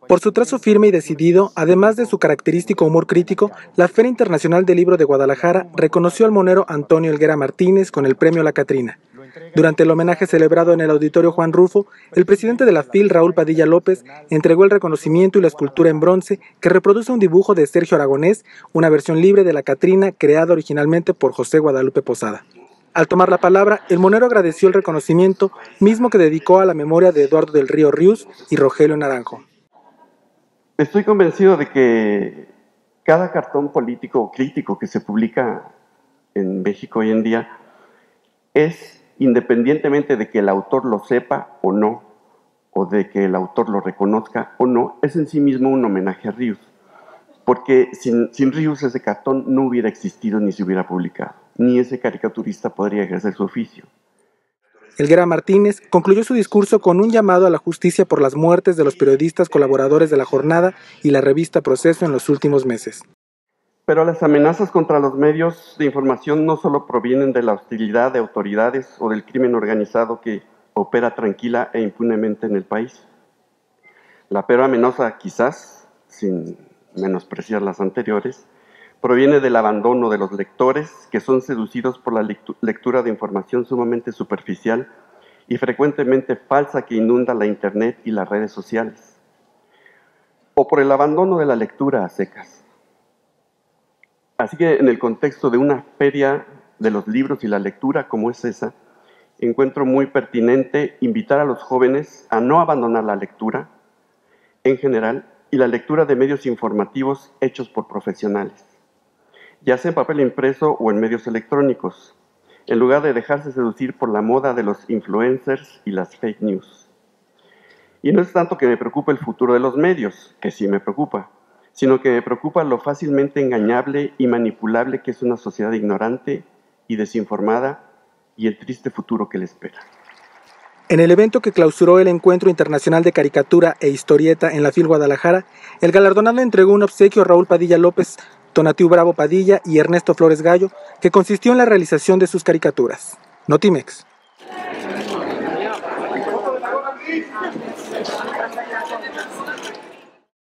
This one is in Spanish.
Por su trazo firme y decidido, además de su característico humor crítico, la Feria Internacional del Libro de Guadalajara reconoció al monero Antonio Helguera Martínez con el premio La Catrina. Durante el homenaje celebrado en el Auditorio Juan Rulfo, el presidente de la FIL, Raúl Padilla López, entregó el reconocimiento y la escultura en bronce que reproduce un dibujo de Sergio Aragonés, una versión libre de La Catrina creada originalmente por José Guadalupe Posada. Al tomar la palabra, el monero agradeció el reconocimiento, mismo que dedicó a la memoria de Eduardo del Río Rius y Rogelio Naranjo. Estoy convencido de que cada cartón político o crítico que se publica en México hoy en día es, independientemente de que el autor lo sepa o no, o de que el autor lo reconozca o no, es en sí mismo un homenaje a Rius. Porque sin Rius ese cartón no hubiera existido ni se hubiera publicado, ni ese caricaturista podría ejercer su oficio. Helguera Martínez concluyó su discurso con un llamado a la justicia por las muertes de los periodistas colaboradores de La Jornada y la revista Proceso en los últimos meses. Pero las amenazas contra los medios de información no solo provienen de la hostilidad de autoridades o del crimen organizado que opera tranquila e impunemente en el país. La peor amenaza, quizás, sin menospreciar las anteriores, proviene del abandono de los lectores que son seducidos por la lectura de información sumamente superficial y frecuentemente falsa que inunda la Internet y las redes sociales, o por el abandono de la lectura a secas. Así que en el contexto de una feria de los libros y la lectura como es esa, encuentro muy pertinente invitar a los jóvenes a no abandonar la lectura en general y la lectura de medios informativos hechos por profesionales, ya sea en papel impreso o en medios electrónicos, en lugar de dejarse seducir por la moda de los influencers y las fake news. Y no es tanto que me preocupe el futuro de los medios, que sí me preocupa, sino que me preocupa lo fácilmente engañable y manipulable que es una sociedad ignorante y desinformada y el triste futuro que le espera. En el evento que clausuró el Encuentro Internacional de Caricatura e Historieta en la FIL Guadalajara, el galardonado entregó un obsequio a Raúl Padilla López, Tonatiu Bravo Padilla y Ernesto Flores Gallo, que consistió en la realización de sus caricaturas. Notimex.